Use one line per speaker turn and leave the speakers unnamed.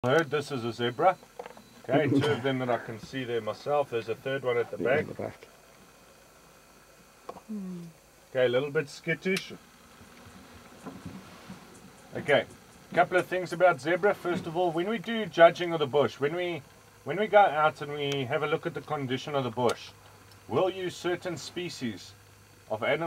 Heard this is a zebra. Okay, two of them that I can see there myself. There's a third one at the back. Okay, a little bit skittish. Okay, a couple of things about zebra. First of all, when we do judging of the bush, when we go out and we have a look at the condition of the bush, we'll use certain species of animals